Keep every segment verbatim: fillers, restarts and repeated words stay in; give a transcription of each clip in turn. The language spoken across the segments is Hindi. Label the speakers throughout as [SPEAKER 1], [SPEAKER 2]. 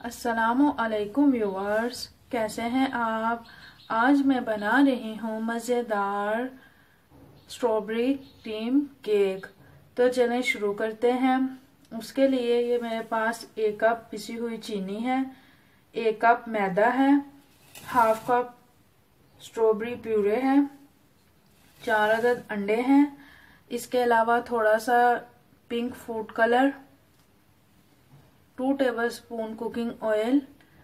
[SPEAKER 1] अस्सलामु अलैकुम व्यूअर्स, कैसे हैं आप। आज मैं बना रही हूँ मज़ेदार स्ट्रॉबेरी क्रीम केक। तो चलें शुरू करते हैं। उसके लिए ये मेरे पास एक कप पिसी हुई चीनी है, एक कप मैदा है, हाफ कप स्ट्रॉबेरी प्यूरे है, चार अदद अंडे हैं। इसके अलावा थोड़ा सा pink food colour, two tablespoon cooking oil,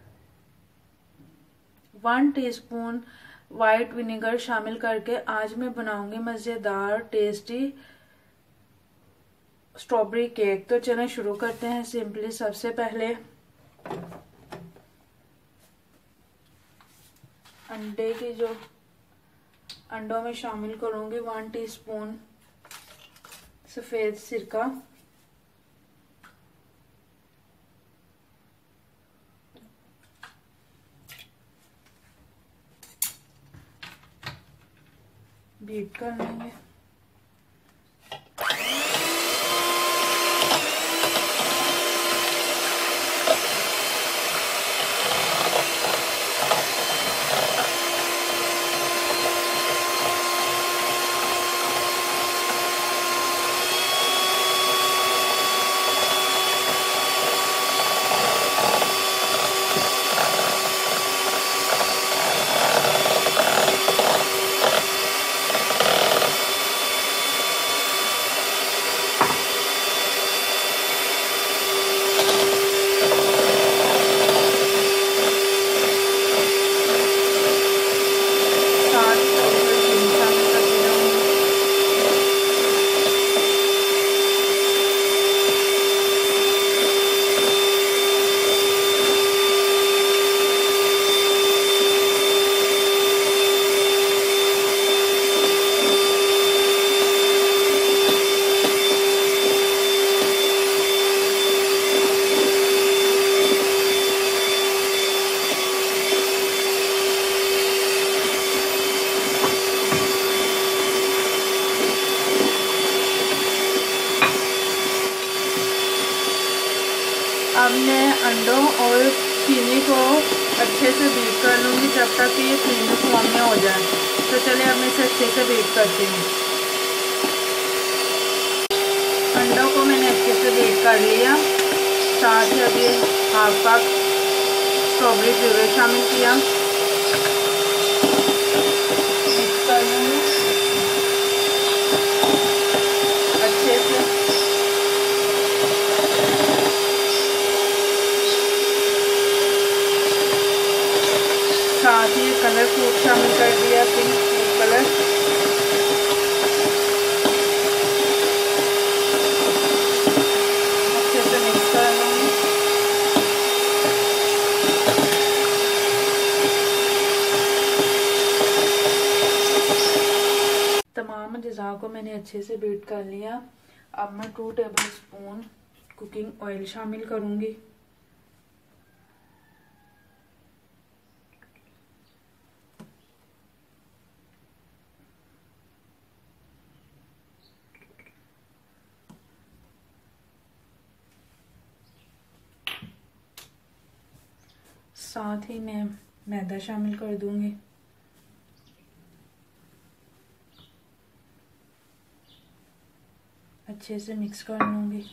[SPEAKER 1] one teaspoon white vinegar शामिल करके आज मैं बनाऊंगी मज़ेदार टेस्टी स्ट्रॉबेरी केक। तो चलें शुरू करते हैं। सिंपली सबसे पहले अंडे की जो अंडों में शामिल करूंगी वन टीस्पून सफेद सिरका, बीट कर लेंगे। अब मैं अंडों और चीनी को अच्छे से बीट कर लूँगी जब तक कि ये क्रीमी फॉर्म में हो जाए। तो चलिए अब मैं इसे अच्छे से बीट करती हूँ। अंडों को मैंने अच्छे से बीट कर लिया। साथ ही अब ये हाफ कप स्ट्रॉबेरी प्यूरे शामिल किया, मिक्स कर लूँगी अच्छे से। साथ ही कलर फूड शामिल कर दिया, पिंक फूड कलर। अच्छे से मिक्स कर लूँगी। तमाम अज़्ज़ा को मैंने अच्छे से बीट कर लिया। अब मैं two tablespoon cooking oil शामिल करूँगी। साथ ही मैं मैदा शामिल कर दूंगी। अच्छे से मिक्स कर लूंगी।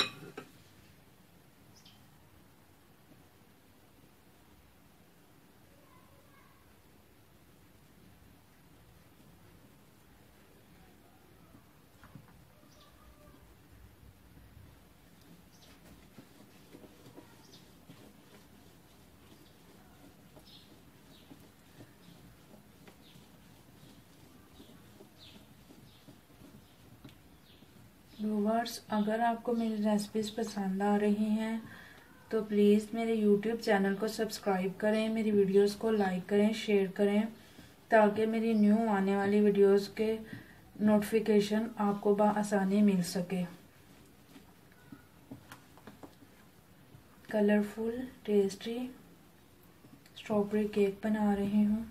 [SPEAKER 1] व्यूअर्स, अगर आपको मेरी रेसिपीज़ पसंद आ रही हैं तो प्लीज़ मेरे यूट्यूब चैनल को सब्सक्राइब करें, मेरी वीडियोस को लाइक करें, शेयर करें, ताकि मेरी न्यू आने वाली वीडियोस के नोटिफिकेशन आपको बआसानी मिल सके। कलरफुल टेस्टी स्ट्रॉबेरी केक बना रही हूँ।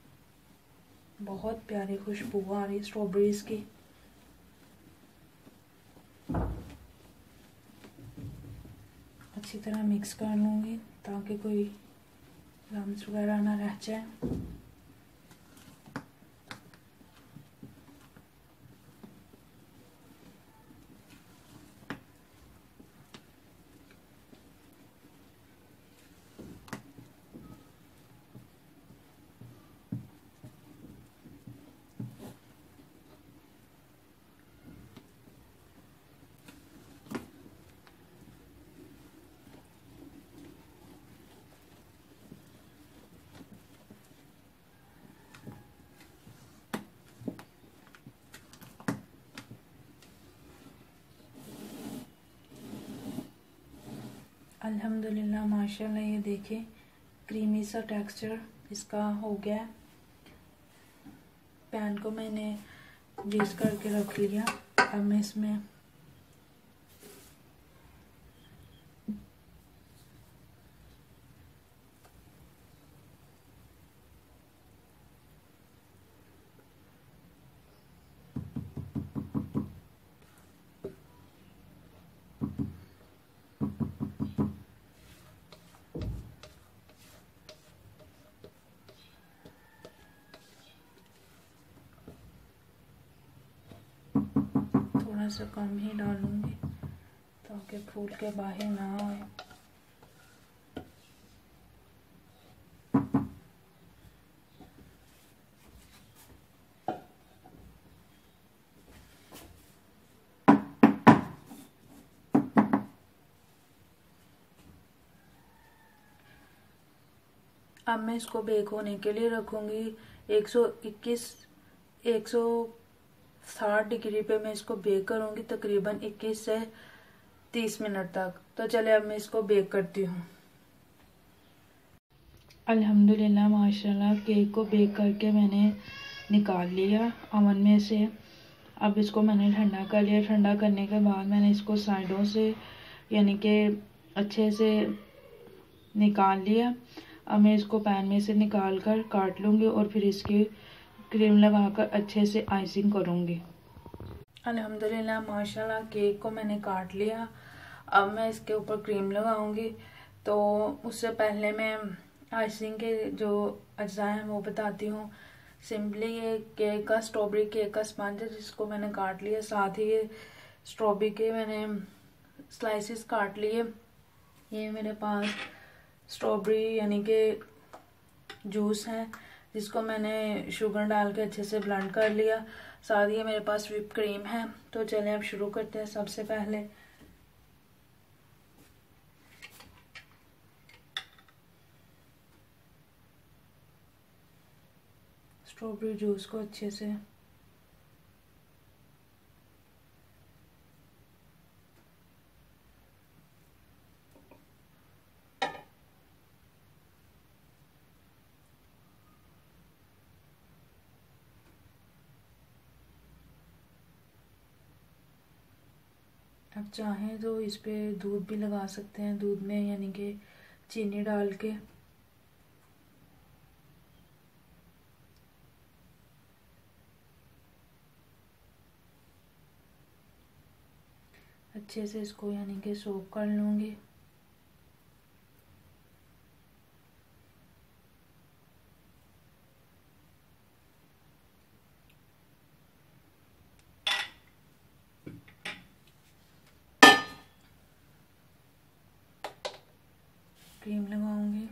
[SPEAKER 1] बहुत प्यारी खुशबू आ रही स्ट्रॉबेरीज़ की। अच्छी तरह मिक्स कर लूँगी ताकि कोई लम्स वगैरह ना रह जाए। अल्हम्दुलिल्लाह माशाल्लाह, ये देखिए क्रीमी सा टेक्सचर इसका हो गया। पैन को मैंने ग्रीस करके रख लिया। अब मैं इसमें थोड़ा सा कम ही डालूंगी ताकि फूल के बाहर ना आए। अब मैं इसको बेक होने के लिए रखूंगी एक सौ इक्कीस एक सौ साठ डिग्री पे मैं इसको बेक करूंगी तकरीबन इक्कीस से तीस मिनट तक। तो चले अब मैं इसको बेक करती हूँ। अल्हम्दुलिल्लाह माशाल्लाह, केक को बेक करके मैंने निकाल लिया ओवन में से। अब इसको मैंने ठंडा कर लिया। ठंडा करने के बाद मैंने इसको साइडों से यानी कि अच्छे से निकाल लिया। अब मैं इसको पैन में से निकाल कर काट लूँगी और फिर इसकी क्रीम लगाकर अच्छे से आइसिंग करूँगी। अल्हम्दुलिल्लाह माशाल्लाह, केक को मैंने काट लिया। अब मैं इसके ऊपर क्रीम लगाऊंगी। तो उससे पहले मैं आइसिंग के जो अज्जा हैं वो बताती हूँ। सिंपली ये केक का स्ट्रॉबेरी केक का स्पंज है जिसको मैंने काट लिया। साथ ही ये स्ट्रॉबेरी के मैंने स्लाइसेस काट लिए। ये मेरे पास स्ट्रॉबेरी यानी कि जूस है जिसको मैंने शुगर डाल के अच्छे से ब्लेंड कर लिया। साथ ही मेरे पास व्हिप क्रीम है। तो चलें अब शुरू करते हैं। सबसे पहले स्ट्रॉबेरी जूस को अच्छे से अब चाहें तो इस पे दूध भी लगा सकते हैं, दूध में यानी कि चीनी डाल के। अच्छे से इसको यानी कि सोक कर लूँगी। क्रीम लगाऊंगी।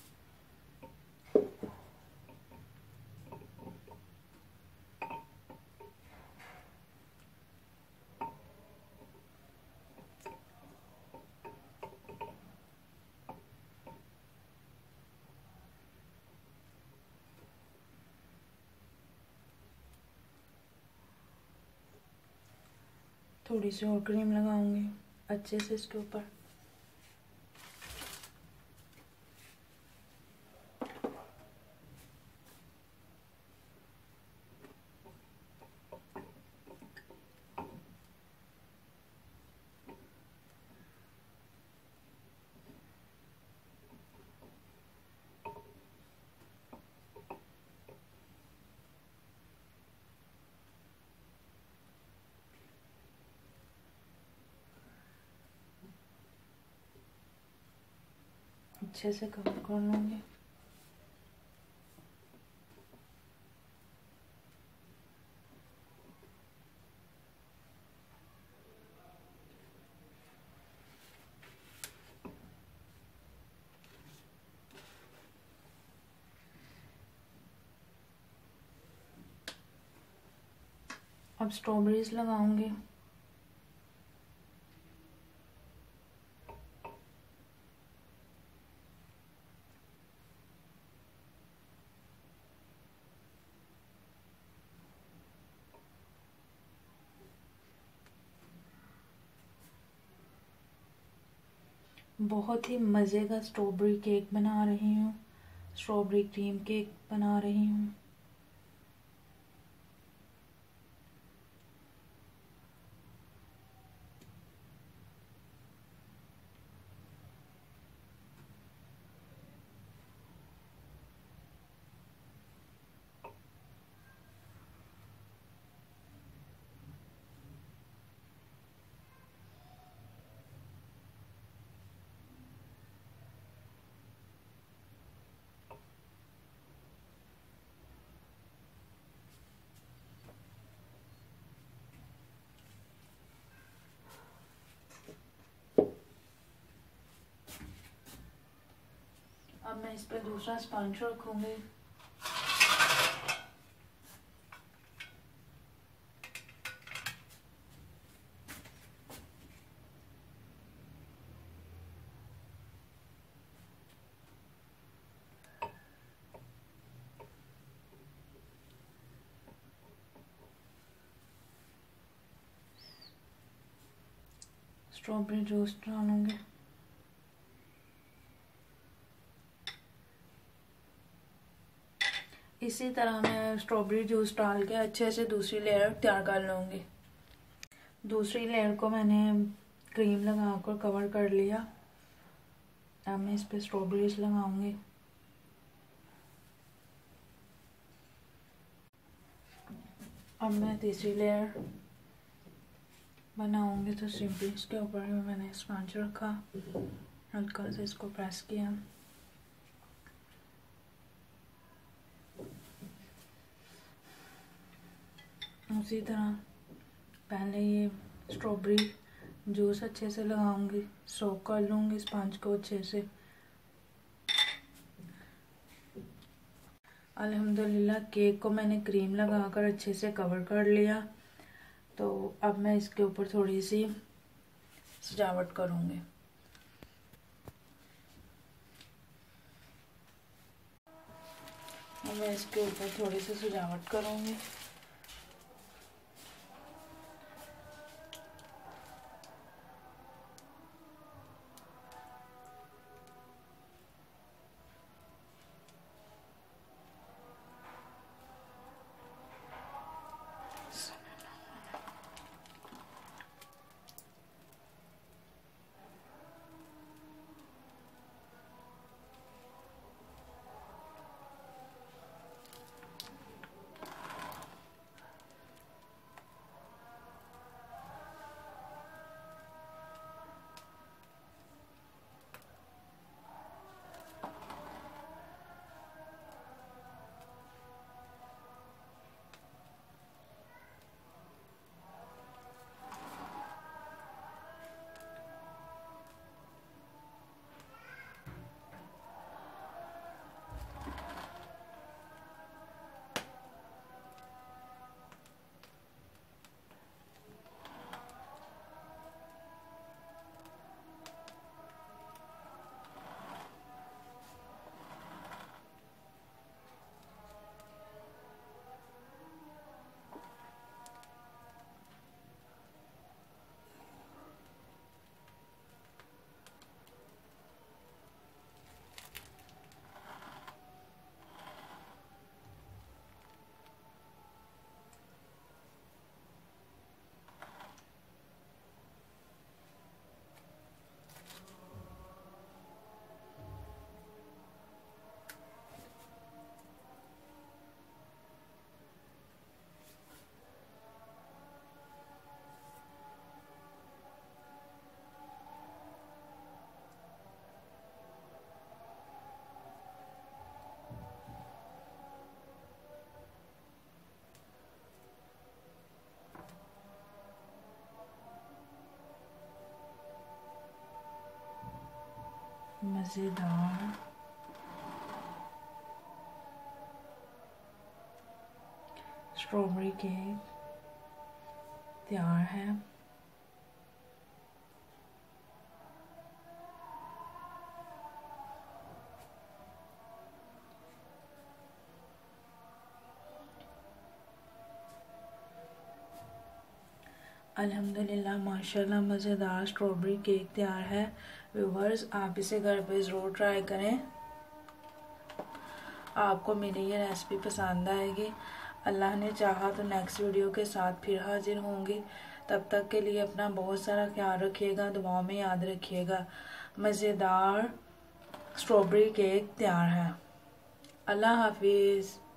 [SPEAKER 1] थोड़ी सी और क्रीम लगाऊंगी अच्छे से इसके ऊपर। अच्छे से कवर कर लूँगी। अब स्ट्रॉबेरीज लगाऊंगी। बहुत ही मज़े का स्ट्रॉबेरी केक बना रही हूँ, स्ट्रॉबेरी क्रीम केक बना रही हूँ। अब मैं इस पर दूसरा स्पंज रखूंगी। स्ट्रॉबेरी जूस डालूंगी। इसी तरह मैं स्ट्रॉबेरी जूस डाल के अच्छे से दूसरी लेयर तैयार कर लूँगी। दूसरी लेयर को मैंने क्रीम लगाकर कवर कर लिया। अब मैं इस पे स्ट्रॉबेरीज लगाऊंगी। अब मैं तीसरी लेयर बनाऊंगी, तो सिंपली इसके ऊपर मैंने स्पंज रखा, हल्का से इसको प्रेस किया। उसी तरह पहले ये स्ट्रॉबेरी जूस अच्छे से लगाऊंगी, सोक कर लूँगी स्पंज को अच्छे से। अल्हम्दुलिल्लाह केक को मैंने क्रीम लगाकर अच्छे से कवर कर लिया। तो अब मैं इसके ऊपर थोड़ी सी सजावट करूँगी। अब मैं इसके ऊपर थोड़ी सी सजावट करूँगी। मज़ेदार स्ट्रॉबेरी केक तैयार है। अल्हम्दुलिल्लाह माशाल्लाह मज़ेदार स्ट्रॉबेरी केक तैयार है। व्यूवर्स, आप इसे घर पे ज़रूर ट्राई करें, आपको मेरी ये रेसिपी पसंद आएगी। अल्लाह ने चाहा तो नेक्स्ट वीडियो के साथ फिर हाजिर होंगी। तब तक के लिए अपना बहुत सारा ख्याल रखिएगा, दुआओं में याद रखिएगा। मज़ेदार स्ट्रॉबेरी केक तैयार है। अल्लाह हाफिज़।